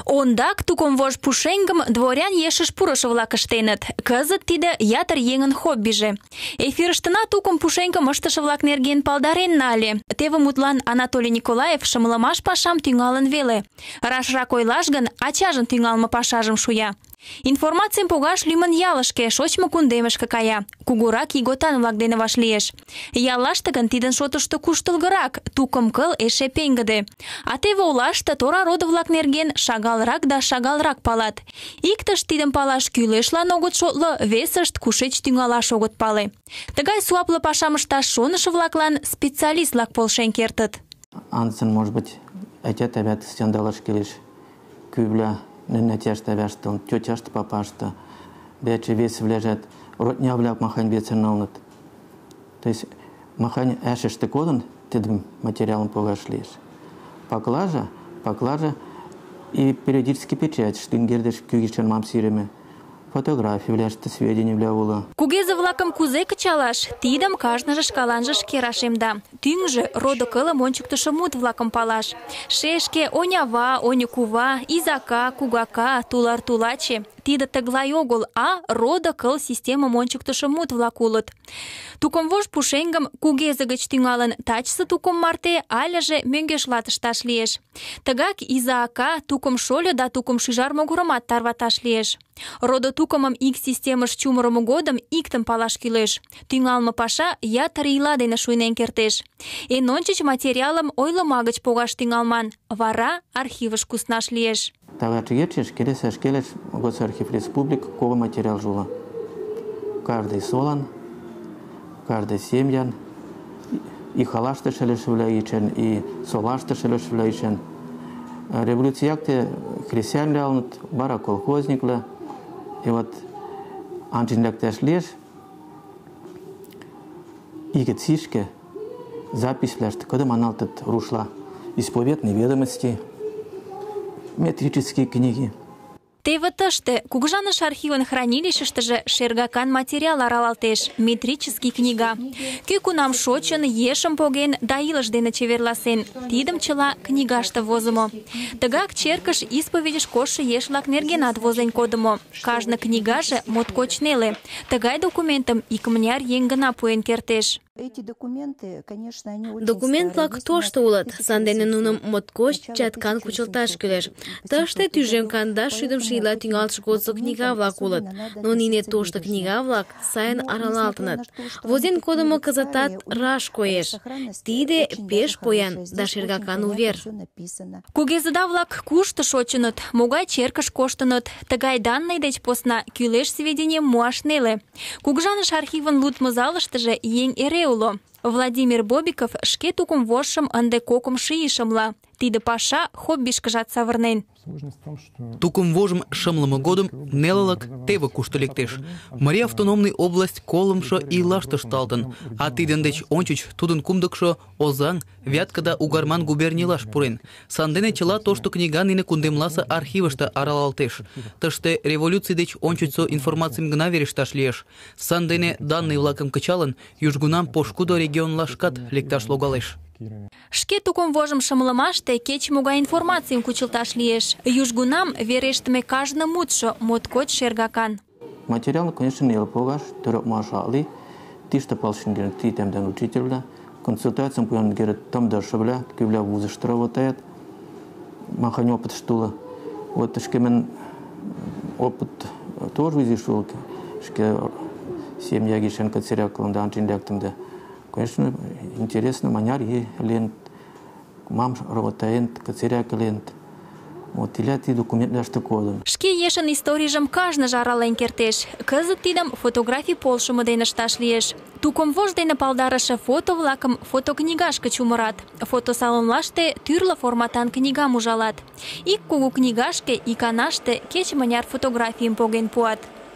Ондак тукомвож пушенгым дворян ешыш пурышо-влак ыштеныт. Кызыт тиде ятыр еҥын хоббиже. Эфирыштына туком пушенгым ыштыше-влак нерген палдарен нале. Теве мутлан Анатолий Николаев шымлымаш пашам тӱҥалын веле. Рашрак ойлаш гын, ачажын тӱҥалме пашажым шуя. Информацийым погаш лӱмын ялышке, шочмо кундемышке кая. Кугурак ийготан-влак дене вашлиеш. Яллаште гын тидын шотышто куштылгырак, тукым кыл эше пеҥгыде. А теве олаште тора родо-влак нерген шагалрак да шагалрак палат. Иктышт тидым палаш кӱлешлан огыт шотло, весышт кушеч тӱҥалаш огыт пале. Тыгай суапле пашам ышташ шонышо-влаклан специалист-влак полшен кертыт. Андсын, может быть, айтят авят сяндалаш келеш. Күйбля нәтяшты авяшты, тетяшты папашты. Бәчі весі влежат. Родня вляк махань бецерналнат. То есть махань әшішті кодын тедім материалын погашлеш. Поклажа и периодически печать, что ингердеш күйгешен мамсиреме. Фотографии вляшты, сведения влявула. Кугезе-влакым кузе кычалаш? Тидым кажныже шкаланже шке рашемда. Тӱҥжӧ родо кылым ончыктышо мут-влакым палаш. Шешке, онява, оньыкува, изака, кугака, тулар-тулаче. Тиде тыглай огыл, а родо кыл системым ончыктышо мут-влак улыт. Тукымвож пушеҥгым кугезе гыч тӱҥалын тачысе тукым марте алеже мӧҥгешлат ышташ лиеш. Тыгак иза-ака, тукым шольо да тукым шӱжар могырымат тарваташ лиеш. Родо тукымым ик системыш чумырымо годым иктым палаш кӱлеш. Тӱҥалме паша ятыр ийла дене шуйнен кертеш. Эн ончыч материалым ойлыма гыч погаш тӱҥалман, вара архивыш куснаш лиеш. Тагачы ечеш, келесеш Госархив Республик, кого материал жула. Каждый солан, каждый семьян, и халашты шелешевляйчен, и солашты шелешевляйчен. Революциякте христиан лялнут, бара колхозникла, и вот анчинляктеш леш, и гецишке запись ляшты, когда маналтет рушла исповедные ведомости, метрические книги. Теве тыште Кугыжаныш архивын хранилищыштыже шергакан материал аралалтеш, метрический книга. Кӧ кунам шочын, ешым поген да илыш дене чеверласен, тидым чыла книгаште возымо. Тыгак черкыш исповедьыш коштшо еш-влак нергенат возен кодымо. Кажне книгаже моткоч неле. Тыгай документым икмыняр еҥ гына пуэн кертеш. Документ-влак тошто улыт, сандене нуным моткоч чаткан кучылташ кӱлеш. Тыште тӱжем кандаш шӱдымшӧ ийла тӱҥалтыш годсо книга-влак улыт, но нине тошто книга-влак сайын аралалтыныт. Возен кодымо кызытат раш коеш. Тиде пеш поян да шергакан увер. Кугезыда-влак кушто шочыныт, могай черкыш коштыныт, тыгай данный деч посна кӱлеш сведенийым муаш неле. Кугыжаныш архивын лудмо залыштыже еҥ эре уло. Владимир Бобиков шке тукымвожшым ынде кокымшо ий шымла. Тиде паша хоббишкыжат савырнен. Тукымвожым шымлыме годым нелылык теве кушто лектеш. Марий автономный область колымшо ийлаште ышталтын, а тидын деч ончыч тудын кумдыкшо Озаҥ, Вятка да Угарман губернийлаш пурен. Сандене чыла тошто книга нине кундемласе архивыште аралалтеш. Тыште революций деч ончычсо информацийым гына верешташ лиеш. Сандене данный-влакым кычалын, южгунам пошкудо регионлашкат лекташ логалеш. Шке тукымвожым шымлымаште кеч-могай информацийым кучылташ лиеш. Южгунам верештме кажне мутшо моткоч шергакан. Материал, конечно, неле погаш, төрөп машали, тиште палшингер титемден учителя, консультациям куянгер тамдашевля, кювля вузышты работает, махань опыт штула. Вот шкемен опыт тоже изишул, шке семья гишен кацерякалым да анчинляктымда. Конечно, интересно, маняр е лент, мам работает, кацеряк лент. Вот иляти документляшты кодым. Шке ешын историйжым кажныже арален кертеш. Кызыт тидым фотографий полшымо дене ышташ лиеш. Тукымвож дене палдарыше фото-влакым фотокнигашке чумырат. Фотосалонлаште тӱрлӧ форматан книгам ужалат. Ик кугу книгашке иканаште кеч-мыняр фотографийым поген пуат.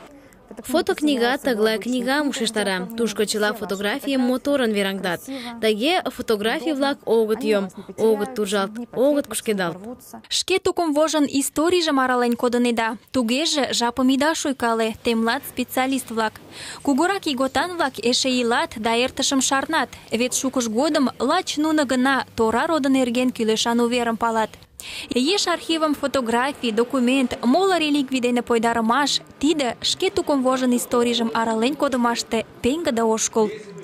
Фотокнига тыглай книгам ушештара. Тушко чыла фотографийым моторын вераҥдат. Тыге фотографий-влак огыт йом, огыт туржалт, огыт кушкедалт. Шке тукымвожын историйжым арален кодынеда. Тугеже жапым ида шуйкале, темлат специалист-влак. Кугурак ийготан-влак эше илат да эртышым шарнат, вет шукыж годым лач нуно гына тора родо нерген кӱлешан уверым палат. Еш архивым фотографий, документ, мола реликвий дене пойдарымаш, тиде шке тукым вожын историйжым арален кодымаште пеҥгыде ошкыл.